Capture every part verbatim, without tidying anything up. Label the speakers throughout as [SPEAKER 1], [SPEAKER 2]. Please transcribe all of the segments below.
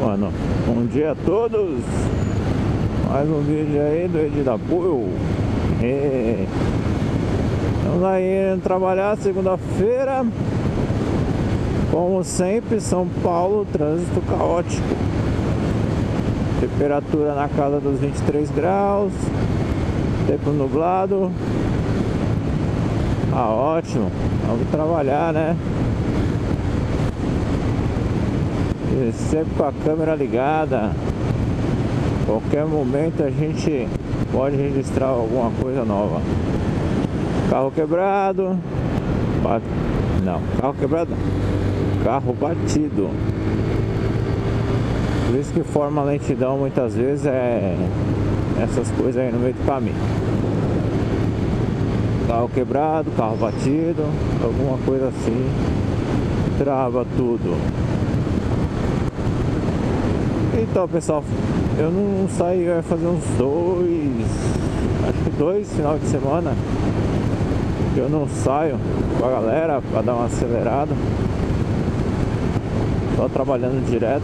[SPEAKER 1] mano? Bom dia a todos. Mais um vídeo aí do Edi da Puyo. E... Estamos aí indo trabalhar segunda-feira. Como sempre, São Paulo, trânsito caótico. Temperatura na casa dos vinte e três graus. Tempo nublado. Ah, ótimo. Vamos trabalhar, né? E sempre com a câmera ligada. Qualquer momento a gente pode registrar alguma coisa nova. Carro quebrado. Bat... Não, carro quebrado não. Carro batido. Por isso que forma lentidão muitas vezes é essas coisas aí no meio do caminho. Carro quebrado, carro batido, alguma coisa assim, trava tudo. Então, pessoal, eu não saí, vai fazer uns dois, acho que dois final de semana que eu não saio com a galera para dar uma acelerada. Só trabalhando direto.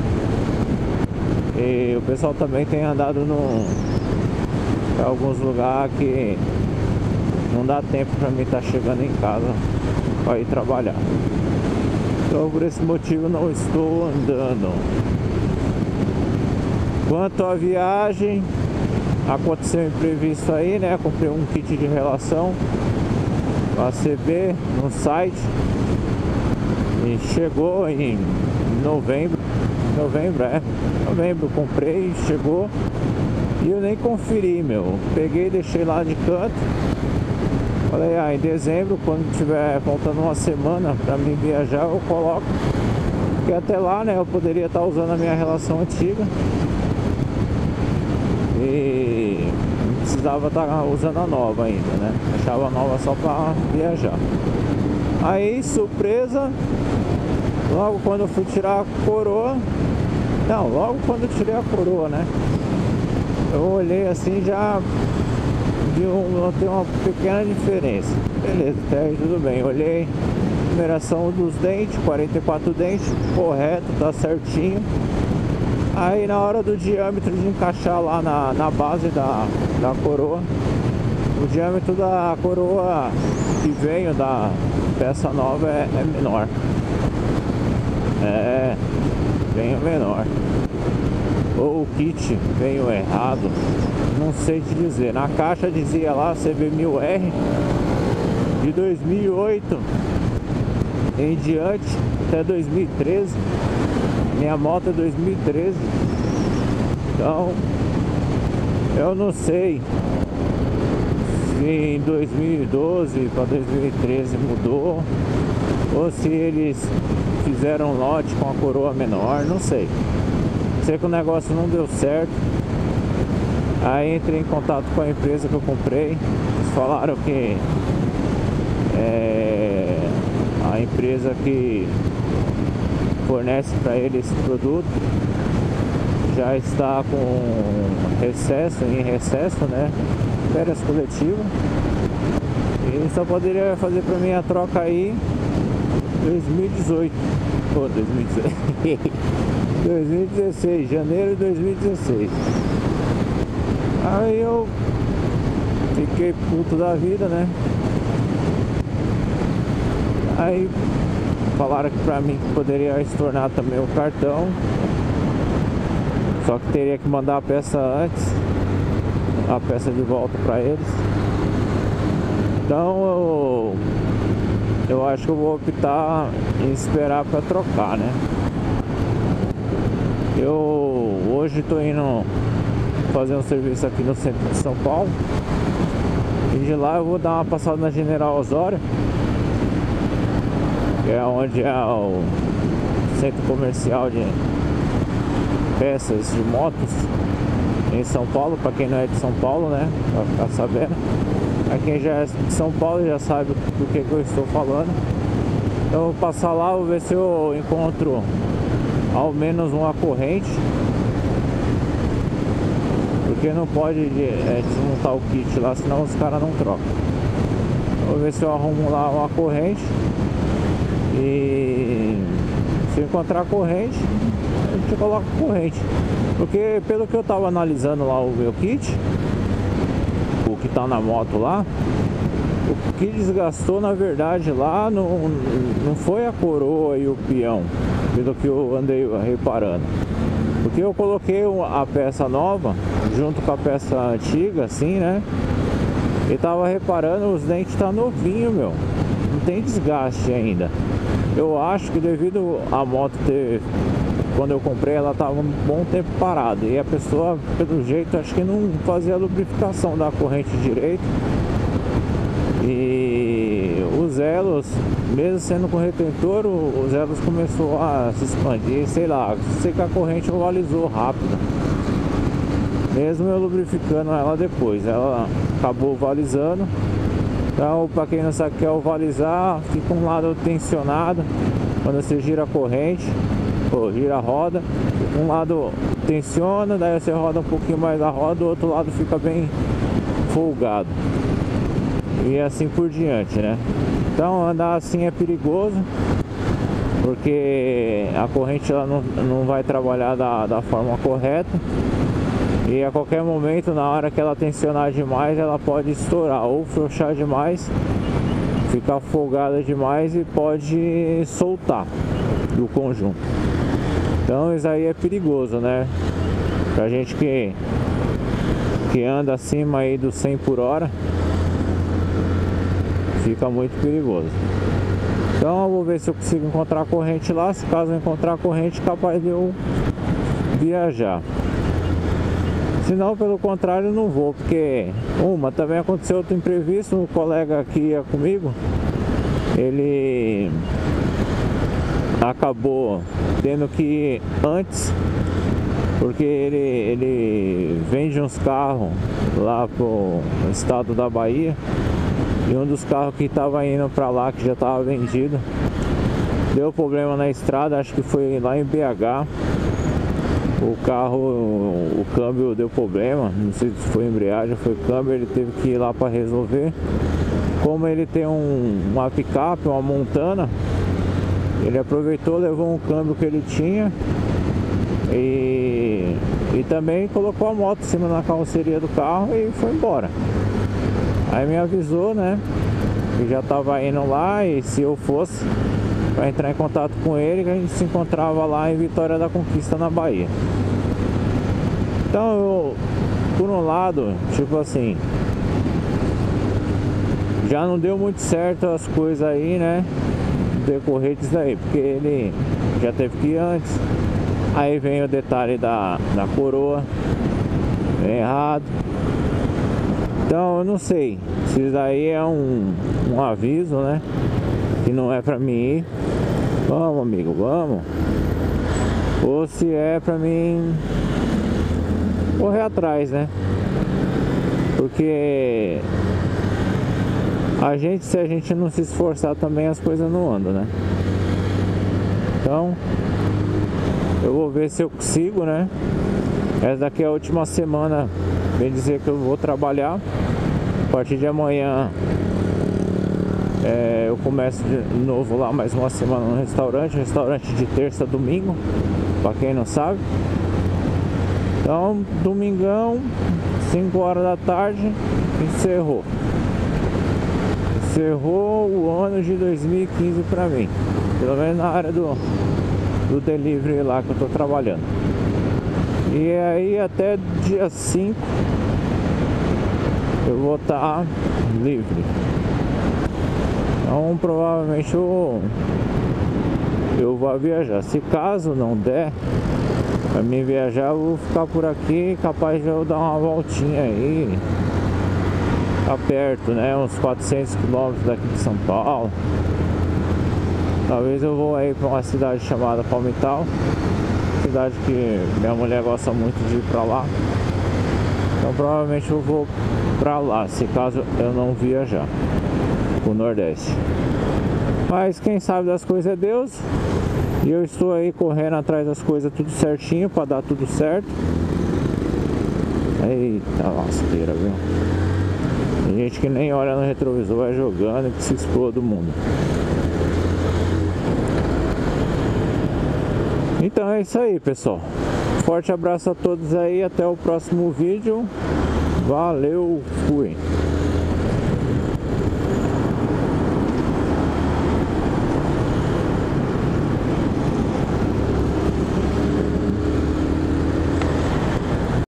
[SPEAKER 1] E o pessoal também tem andado no, em alguns lugares que não dá tempo para mim estar chegando em casa para ir trabalhar. Então por esse motivo não estou andando. Quanto à viagem, aconteceu um imprevisto aí, né? Comprei um kit de relação A C B no site e chegou em novembro. Novembro, é. Novembro comprei, chegou e eu nem conferi, meu. Peguei e deixei lá de canto. Falei, ah, em dezembro, quando tiver faltando uma semana pra mim viajar, eu coloco. Porque até lá, né, eu poderia estar usando a minha relação antiga. E não precisava estar usando a nova ainda, né? Deixava a nova só pra viajar. Aí, surpresa, logo quando eu fui tirar a coroa. Não, logo quando eu tirei a coroa, né? Eu olhei assim, já vi um, tem uma pequena diferença. Beleza, até aí tudo bem. Olhei numeração dos dentes, quarenta e quatro dentes, correto, tá certinho. Aí na hora do diâmetro de encaixar lá na, na base da, da coroa, o diâmetro da coroa que veio da peça nova é, é menor. É, bem menor. Ou o kit veio errado, não sei te dizer. Na caixa dizia lá C B mil R de dois mil e oito em diante até dois mil e treze. Minha moto é dois mil e treze. Então eu não sei se em dois mil e doze para dois mil e treze mudou, ou se eles fizeram lote com a coroa menor, não sei. Sei que o negócio não deu certo. Aí entrei em contato com a empresa que eu comprei. Eles falaram que é, a empresa que fornece para eles esse produto já está com recesso, em recesso, né? Férias coletivas. E só poderia fazer para mim a troca aí dois mil e dezoito. Pô, dois mil e dezoito. dois mil e dezesseis, janeiro de dois mil e dezesseis. Aí eu fiquei puto da vida, né? Aí falaram que pra mim poderia estornar também o cartão, só que teria que mandar a peça antes, a peça de volta pra eles. Então eu, eu acho que eu vou optar em esperar pra trocar, né? Eu hoje tô indo fazer um serviço aqui no centro de São Paulo. E de lá eu vou dar uma passada na General Osório, que é onde é o centro comercial de peças de motos em São Paulo, para quem não é de São Paulo, né? Pra ficar sabendo. Pra quem já é de São Paulo já sabe do que, que eu estou falando. Então eu vou passar lá, vou ver se eu encontro ao menos uma corrente, porque não pode é, desmontar o kit lá, senão os caras não trocam. Vou ver se eu arrumo lá uma corrente. E se eu encontrar corrente, gente coloca corrente. Porque pelo que eu tava analisando lá o meu kit, o que tá na moto lá, o que desgastou na verdade lá não, não foi a coroa e o peão, pelo que eu andei reparando. Porque eu coloquei a peça nova junto com a peça antiga, assim, né? E tava reparando, os dentes tá novinho, meu. Não tem desgaste ainda. Eu acho que devido a moto ter... Quando eu comprei, ela tava um bom tempo parada. E a pessoa, pelo jeito, acho que não fazia a lubrificação da corrente direito. E os elos, mesmo sendo com retentor, os elos começou a se expandir, sei lá, sei que a corrente ovalizou rápido. Mesmo eu lubrificando ela depois, ela acabou ovalizando. Então, para quem não sabe o que é ovalizar, fica um lado tensionado quando você gira a corrente, ou gira a roda, um lado tensiona, daí você roda um pouquinho mais a roda, o outro lado fica bem folgado. E assim por diante, né? Então andar assim é perigoso, porque a corrente ela não, não vai trabalhar da, da forma correta. E a qualquer momento, na hora que ela tensionar demais, ela pode estourar ou frouxar demais, ficar folgada demais e pode soltar do conjunto. Então isso aí é perigoso, né? Pra gente que, que anda acima aí dos cem por hora, fica muito perigoso. Então eu vou ver se eu consigo encontrar corrente lá. Se caso eu encontrar corrente, capaz de eu viajar. Se não, pelo contrário, eu não vou, porque uma, também aconteceu outro imprevisto. Um colega que ia comigo, ele acabou tendo que ir antes, porque ele, ele vende uns carros lá pro estado da Bahia. E um dos carros que estava indo para lá, que já estava vendido, deu problema na estrada, acho que foi lá em B H. O carro, o câmbio deu problema, não sei se foi embreagem, foi câmbio, ele teve que ir lá para resolver. Como ele tem um, uma picape, uma Montana, ele aproveitou, levou um câmbio que ele tinha e, e também colocou a moto em cima da carroceria do carro e foi embora. Aí me avisou, né, que já estava indo lá, e se eu fosse para entrar em contato com ele, que a gente se encontrava lá em Vitória da Conquista, na Bahia. Então eu, por um lado, tipo assim, já não deu muito certo as coisas aí, né, decorrer disso daí, porque ele já teve que ir antes. Aí vem o detalhe da, da coroa, vem errado. Então eu não sei se isso daí é um, um aviso, né, que não é pra mim ir. Vamos, amigo, vamos. Ou se é pra mim correr atrás, né? Porque a gente, se a gente não se esforçar também, as coisas não andam, né? Então eu vou ver se eu consigo, né? Essa daqui é a última semana, bem dizer, que eu vou trabalhar. A partir de amanhã é, eu começo de novo lá mais uma semana no restaurante. Restaurante de terça a domingo, pra quem não sabe. Então, domingão, cinco horas da tarde, encerrou. Encerrou o ano de dois mil e quinze pra mim. Pelo menos na área do, do delivery lá que eu tô trabalhando. E aí até dia cinco eu vou estar livre. Então provavelmente eu, eu vou viajar. Se caso não der pra mim viajar, eu vou ficar por aqui, capaz de eu dar uma voltinha aí. Tá perto, né? Uns quatrocentos quilômetros daqui de São Paulo. Talvez eu vou aí pra uma cidade chamada Palmital, cidade que minha mulher gosta muito de ir pra lá. Então provavelmente eu vou pra lá, se caso eu não viajar pro Nordeste. Mas quem sabe das coisas é Deus. E eu estou aí correndo atrás das coisas tudo certinho, pra dar tudo certo. Eita lasqueira, viu? Tem gente que nem olha no retrovisor, vai jogando e que se exploda do mundo. Então é isso aí, pessoal. Forte abraço a todos aí, até o próximo vídeo. Valeu, fui.